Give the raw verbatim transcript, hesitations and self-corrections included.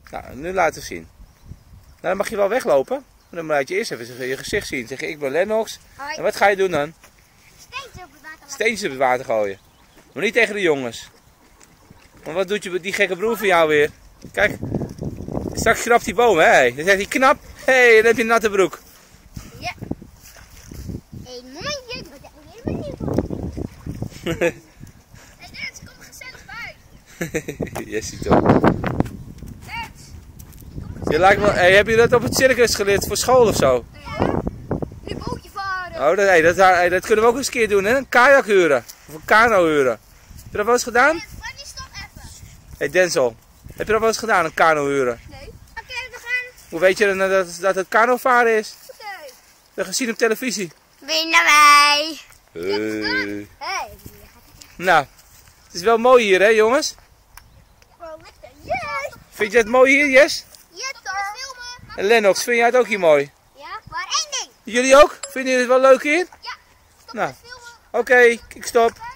Nou, nu laten we zien. Nou, dan mag je wel weglopen. Dan laat je eerst even je gezicht zien. Zeg ik ben Lennox. Hoi. En wat ga je doen dan? Steentjes op het water. Steentjes op het water gooien. Maar niet tegen de jongens. Want wat doet je, die gekke broer van jou weer? Kijk. Straks knapt die boom, hè? Dan zegt hij knap. Hé, hey, dan heb je een natte broek. Ja. Een mondje. Ik ben er helemaal niet voor. Hé Dens, kom gezellig bij. Jessie toch. Dens. Je lijkt wel, hey, heb je dat op het circus geleerd voor school of zo? Ja. Nu bootje varen. Oh, dat, hey, dat, hey, dat kunnen we ook eens een keer doen, hè? Een kajak huren. Of een kano huren. Heb je dat wel eens gedaan? Dens, Fanny, stop even. Hey Denzel, heb je dat wel eens gedaan, een kano huren? Nee. Oké, we gaan. Hoe weet je dan dat, dat het kano varen is? Oké. Dat heb je gezien op televisie. Winnen wij. Hey. Hey. Nou, het is wel mooi hier, hè jongens? Oh, lekker. Yes. Vind je het mooi hier, Jess? Ja, toch. Filmen. En Lennox, vind jij het ook hier mooi? Ja, maar één ding. Jullie ook? Vinden jullie het wel leuk hier? Ja. Stop Nou. met filmen. Oké, okay, ik stop.